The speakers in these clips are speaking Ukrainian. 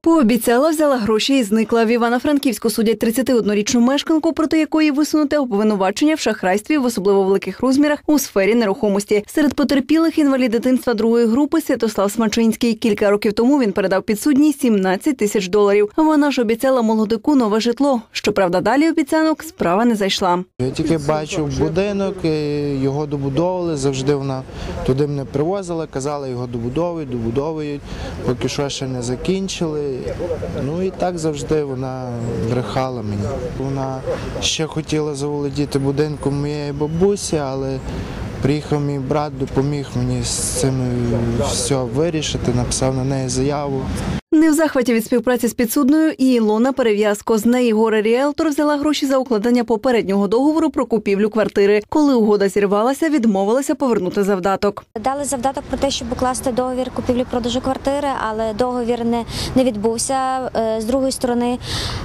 Пообіцяла, взяла гроші і зникла. В Івано-Франківську судять 31-річну мешканку, проти якої висунуте обвинувачення в шахрайстві в особливо великих розмірах у сфері нерухомості. Серед потерпілих інвалід дитинства другої групи Святослав Смачинський. Кілька років тому він передав підсудній 17 тисяч доларів. Вона ж обіцяла молодику нове житло. Щоправда, далі обіцянок справа не зайшла. Я тільки бачив будинок, його добудовували, завжди вона туди мене привозила, казала, його добудовують, поки що ще не закінчили. Ну і так завжди вона брехала мені. Вона ще хотіла заволодіти будинком моєї бабусі, але приїхав мій брат, допоміг мені з цим все вирішити, написав на неї заяву. Не в захваті від співпраці з підсудною і Ілона Перев'язко. З неї горе-ріелтор взяла гроші за укладення попереднього договору про купівлю квартири. Коли угода зірвалася, відмовилася повернути завдаток. Дали завдаток про те, щоб укласти договір купівлі-продажу квартири, але договір не відбувся. З другої сторони,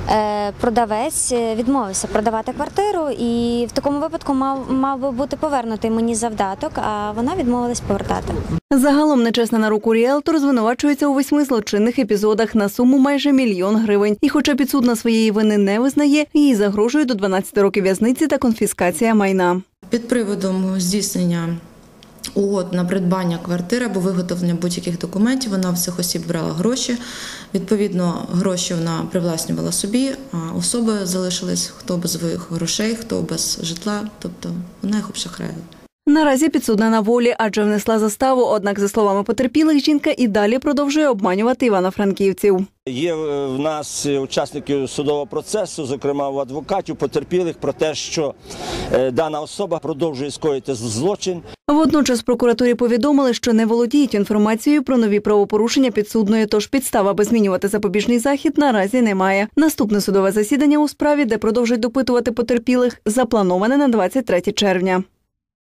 продавець відмовився продавати квартиру і в такому випадку мав би бути повернутий мені завдаток, а вона відмовилась повертати. Загалом нечесна на руку ріелтор звинувачується у 8 злочинних епізодах на суму майже 1 мільйон гривень. І хоча підсудна своєї вини не визнає, їй загрожує до 12 років в'язниці та конфіскація майна. Під приводом здійснення угод на придбання квартири або виготовлення будь-яких документів вона в цих осіб брала гроші. Відповідно, гроші вона привласнювала собі, а особи залишились хто без своїх грошей, хто без житла, тобто вона їх обшахрає. Наразі підсудна на волі, адже внесла заставу, однак, за словами потерпілих, жінка і далі продовжує обманювати івано-франківців. Є в нас учасники судового процесу, зокрема у адвокатів, потерпілих про те, що дана особа продовжує скоїти злочин. Водночас прокуратурі повідомили, що не володіють інформацією про нові правопорушення підсудної, тож підстав, аби змінювати запобіжний захід, наразі немає. Наступне судове засідання у справі, де продовжують допитувати потерпілих, заплановане на 23 червня.